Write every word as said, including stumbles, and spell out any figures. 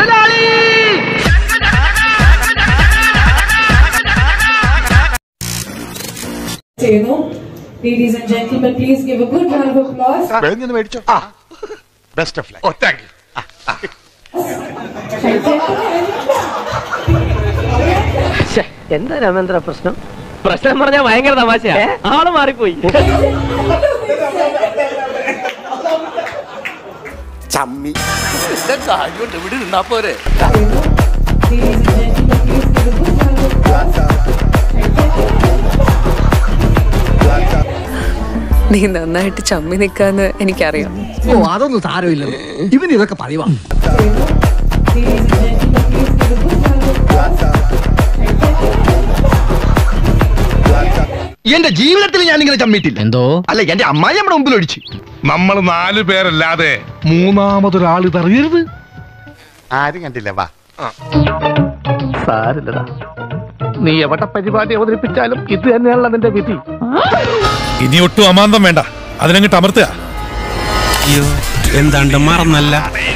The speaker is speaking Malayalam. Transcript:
Ladies and gentlemen, please give a good round of applause. Best of luck. Oh, thank you. എന്താ രാമേന്ദ്ര പ്രശ്നം? പ്രശ്നം പറഞ്ഞാൽ ഭയങ്കര തമാശയാ. ആള് മാറിപ്പോയി. ചമ്മി കാര്യമുണ്ട് ഇവിടെ നിന്നാ പോരെ. നീ നന്നായിട്ട് ചമ്മി നിക്കാന്ന് എനിക്കറിയാം. ഓ അതൊന്നും സാരമില്ല, ഇവന് ഇതൊക്കെ പതിവാ. എന്റെ ജീവിതത്തിൽ ഞാൻ ഇങ്ങനെ ചമ്മിട്ടില്ല. എന്തോ അല്ല, എന്റെ അമ്മായി നമ്മുടെ മുമ്പിൽ ഒഴിച്ചു. നമ്മൾ നാലു പേരല്ലാതെ മൂന്നാമതൊരാൾ ഇതറിയരുത്. ആരും കണ്ടില്ല. വാ സാരില്ലടാ, നീ എവിടെ പരിപാടി അവതരിപ്പിച്ചാലും ഇത് തന്നെയാണല്ലോ നിന്റെ വിധി. ഇനി ഒട്ടും അമാന്തം വേണ്ട, അതിനങ്ങിട്ട് അമർത്തുക. അയ്യോ എന്താണ്ട് മറന്നല്ല.